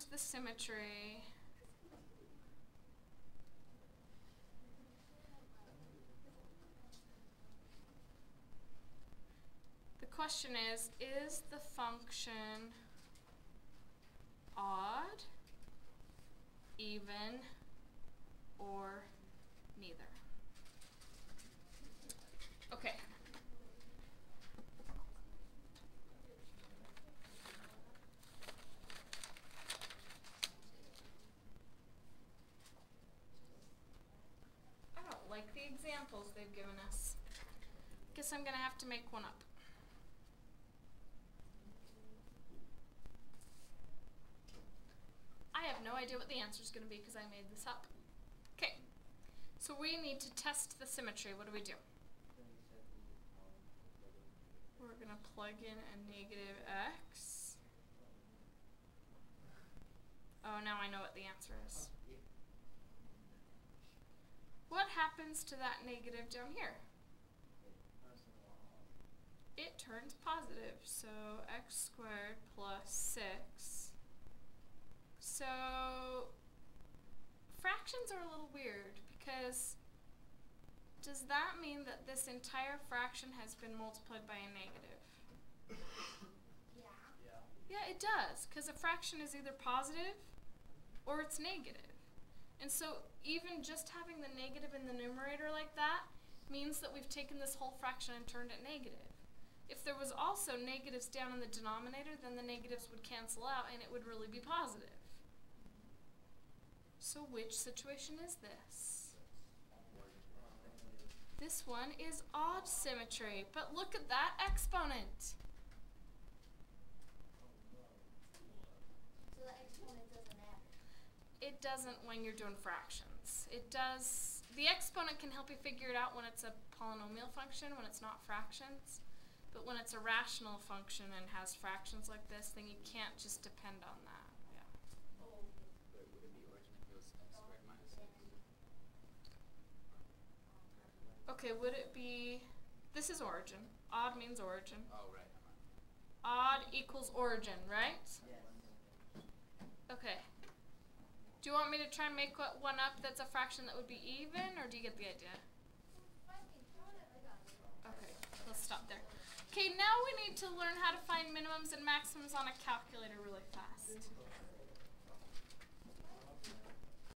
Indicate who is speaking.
Speaker 1: the symmetry. The question is the function odd, even, or neither? Okay. I don't like the examples they've given us. Guess I'm gonna have to make one up. I have no idea what the answer is going to be because I made this up. Okay, so we need to test the symmetry. What do we do? We're going to plug in a negative x. Oh, now I know what the answer is. What happens to that negative down here? It turns positive, so x squared plus 6. So fractions are a little weird because does that mean that this entire fraction has been multiplied by a negative? Yeah, it does, because a fraction is either positive or it's negative. And so even just having the negative in the numerator like that means that we've taken this whole fraction and turned it negative. If there was also negatives down in the denominator, then the negatives would cancel out and it would really be positive. So which situation is this? This one is odd symmetry, but look at that exponent.
Speaker 2: So the exponent doesn't matter?
Speaker 1: It doesn't when you're doing fractions. It does. The exponent can help you figure it out when it's a polynomial function, when it's not fractions. But when it's a rational function and has fractions like this, then you can't just depend on that. Okay, would it be, this is origin. Odd means origin.
Speaker 3: Oh, right.
Speaker 1: Odd equals origin, right?
Speaker 3: Yes.
Speaker 1: Okay. Do you want me to try and make one up that's a fraction that would be even, or do you get the idea? Okay, let's stop there. Okay, now we need to learn how to find minimums and maximums on a calculator really fast.